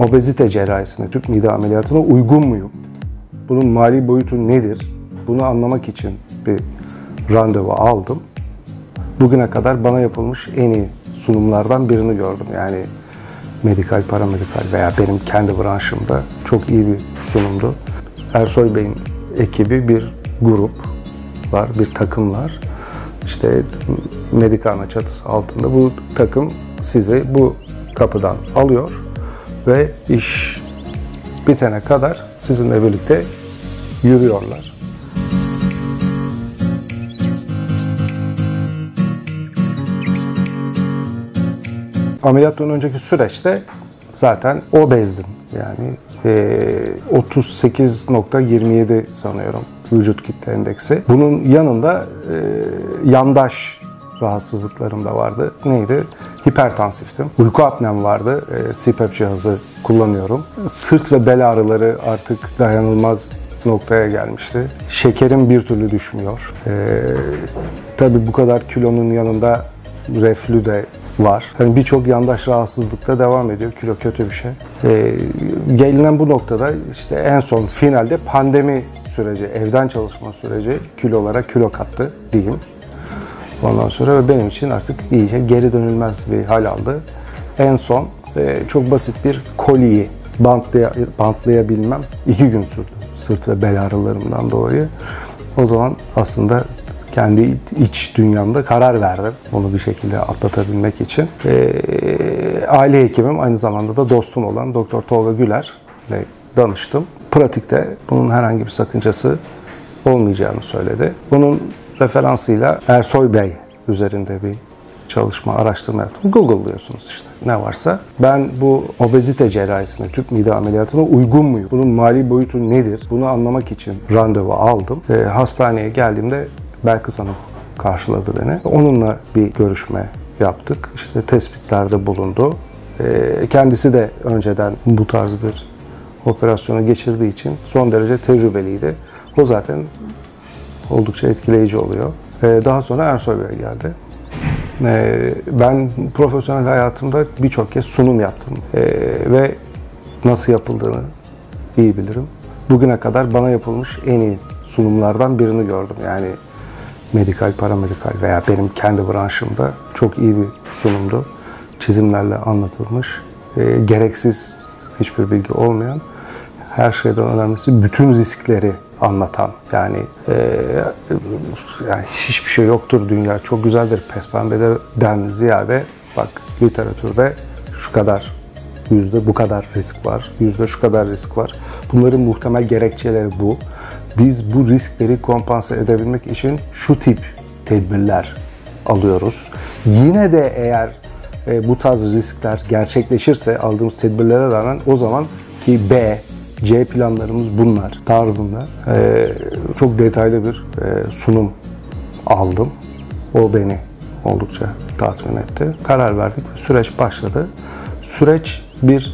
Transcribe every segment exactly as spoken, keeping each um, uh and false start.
obezite cerrahisine, tüp mide ameliyatına uygun muyum? Bunun mali boyutu nedir? Bunu anlamak için bir randevu aldım. Bugüne kadar bana yapılmış en iyi sunumlardan birini gördüm. Yani medikal, paramedikal veya benim kendi branşımda çok iyi bir sunumdu. Ersoy Bey'in ekibi bir grup var, bir takım var. İşte Medikana çatısı altında bu takım sizi bu kapıdan alıyor ve iş bitene kadar sizinle birlikte yürüyorlar. Ameliyattan önceki süreçte zaten obezdim. Yani e, otuz sekiz nokta yirmi yedi sanıyorum vücut kitle endeksi. Bunun yanında e, yandaş rahatsızlıklarım da vardı. Neydi? Hipertansiftim. Uyku apnem vardı. E, C PAP cihazı kullanıyorum. Sırt ve bel ağrıları artık dayanılmaz noktaya gelmişti. Şekerim bir türlü düşmüyor. E, tabii bu kadar kilonun yanında reflü de var. Yani birçok yandaş rahatsızlıkta devam ediyor. Kilo kötü bir şey. E, gelinen bu noktada işte en son finalde pandemi süreci, evden çalışma süreci kilolara kilo kattı diyeyim. Ondan sonra ve benim için artık iyice geri dönülmez bir hal aldı. En son e, çok basit bir koliyi bantlaya, bantlayabilmem iki gün sürdü. Sırt ve bel ağrılarımdan dolayı. O zaman aslında kendi iç dünyamda karar verdim onu bir şekilde atlatabilmek için. E, aile hekimim, aynı zamanda da dostum olan Doktor Tolga Güler ile danıştım. Pratikte bunun herhangi bir sakıncası olmayacağını söyledi. Bunun referansıyla Ersoy Bey üzerinde bir çalışma, araştırma yaptım. Google'lıyorsunuz işte ne varsa. Ben bu obezite cerrahisine, tüp mide ameliyatına uygun muyum? Bunun mali boyutu nedir? Bunu anlamak için randevu aldım. E, hastaneye geldiğimde Belkıs Hanım karşıladı beni. Onunla bir görüşme yaptık. İşte tespitlerde bulundu. E, kendisi de önceden bu tarz bir operasyonu geçirdiği için son derece tecrübeliydi. O zaten oldukça etkileyici oluyor. E, daha sonra Ersoy Bey geldi. E, ben profesyonel hayatımda birçok kez sunum yaptım. E, ve nasıl yapıldığını iyi bilirim. Bugüne kadar bana yapılmış en iyi sunumlardan birini gördüm. Yani medikal, paramedikal veya benim kendi branşımda çok iyi bir sunumdu. Çizimlerle anlatılmış, e, gereksiz hiçbir bilgi olmayan, her şeyden önemlisi bütün riskleri anlatan. Yani, e, yani hiçbir şey yoktur dünya, çok güzeldir pespembeden ziyade bak literatürde şu kadar yüzde bu kadar risk var, yüzde şu kadar risk var. Bunların muhtemel gerekçeleri bu. Biz bu riskleri kompanse edebilmek için şu tip tedbirler alıyoruz. Yine de eğer e, bu tarz riskler gerçekleşirse aldığımız tedbirlere rağmen o zaman ki B, C planlarımız bunlar tarzında e, çok detaylı bir e, sunum aldım. O beni oldukça tatmin etti. Karar verdik ve süreç başladı. Süreç bir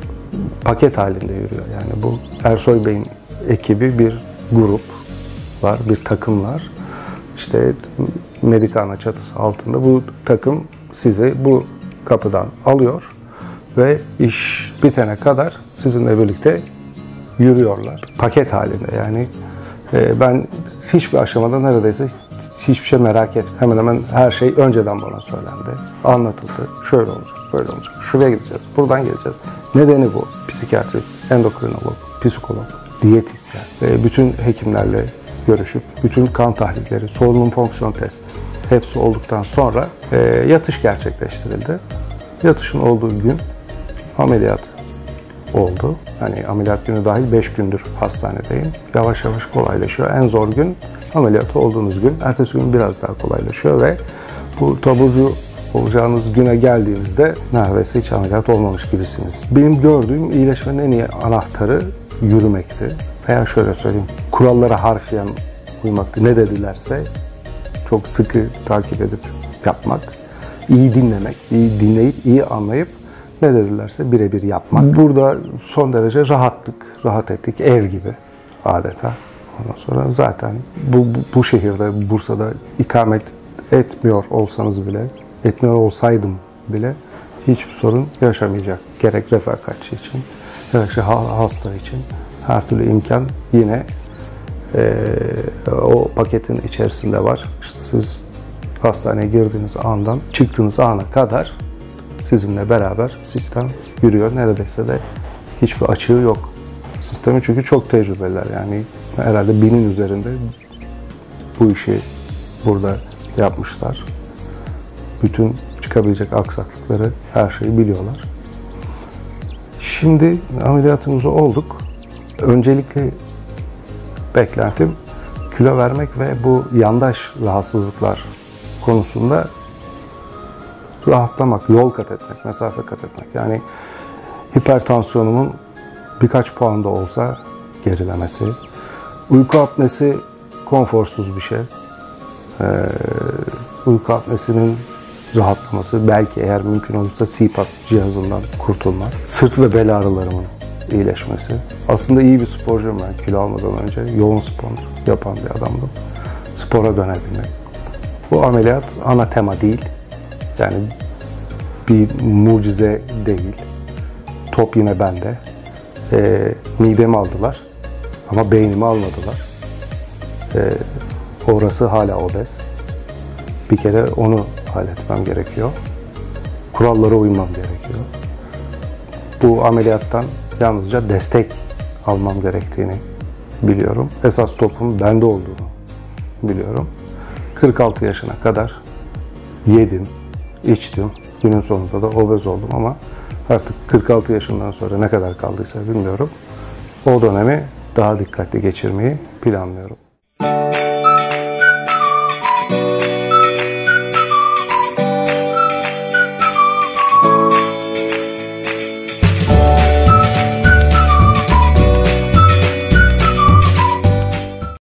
paket halinde yürüyor. Yani bu Ersoy Bey'in ekibi bir grup var, bir takım var. İşte Medikana çatısı altında bu takım sizi bu kapıdan alıyor ve iş bitene kadar sizinle birlikte yürüyorlar. Paket halinde yani. E, ben hiçbir aşamada neredeyse hiçbir şey merak etmedim. Hemen hemen her şey önceden bana söylendi. Anlatıldı. Şöyle olacak, böyle olacak. Şuraya gideceğiz, buradan geleceğiz. Nedeni bu. Psikiyatrist, endokrinolog, psikolog, diyetisyen ve bütün hekimlerle görüşüp bütün kan tahlilleri, solunum fonksiyon testi hepsi olduktan sonra e, yatış gerçekleştirildi. Yatışın olduğu gün ameliyat oldu. Hani ameliyat günü dahil beş gündür hastanedeyim. Yavaş yavaş kolaylaşıyor. En zor gün ameliyatı olduğunuz gün. Ertesi gün biraz daha kolaylaşıyor ve bu taburcu olacağınız güne geldiğinizde neredeyse hiç ameliyat olmamış gibisiniz. Benim gördüğüm iyileşmenin en iyi anahtarı yürümekti. Veya şöyle söyleyeyim, kurallara harfiyen uymaktı. Ne dedilerse çok sıkı takip edip yapmak, iyi dinlemek, iyi dinleyip, iyi anlayıp ne dedilerse birebir yapmak. Burada son derece rahattık, rahat ettik, ev gibi adeta. Ondan sonra zaten bu, bu, bu şehirde, Bursa'da ikamet etmiyor olsanız bile, etmiyor olsaydım bile hiçbir sorun yaşamayacak. gerek refakatçi için, gerekse hasta için her türlü imkan yine e, o paketin içerisinde var. İşte siz hastaneye girdiğiniz andan çıktığınız ana kadar sizinle beraber sistem yürüyor. Neredeyse de hiçbir açığı yok sistemin, çünkü çok tecrübeliler. Yani herhalde binin üzerinde bu işi burada yapmışlar. Bütün çıkabilecek aksaklıkları, her şeyi biliyorlar. Şimdi ameliyatımızı olduk. Öncelikle beklentim kilo vermek ve bu yandaş rahatsızlıklar konusunda rahatlamak, yol kat etmek, mesafe kat etmek. Yani hipertansiyonumun birkaç puan da olsa gerilemesi. Uyku apnesi konforsuz bir şey. Ee, uyku apnesinin rahatlaması, belki eğer mümkün olursa C PAP cihazından kurtulmak. Sırt ve bel ağrılarımın iyileşmesi. Aslında iyi bir sporcuyum ben kilo almadan önce. Yoğun spor yapan bir adamdım. Spora dönebilmek. Bu ameliyat ana tema değil. Yani bir mucize değil. Top yine bende. E, midemi aldılar ama beynimi almadılar. E, orası hala obez. Bir kere onu halletmem gerekiyor. Kurallara uymam gerekiyor. Bu ameliyattan yalnızca destek almam gerektiğini biliyorum. Esas topun bende olduğunu biliyorum. kırk altı yaşına kadar yedim, içtim. Günün sonunda da obez oldum ama artık kırk altı yaşından sonra ne kadar kaldıysa bilmiyorum. O dönemi daha dikkatli geçirmeyi planlıyorum.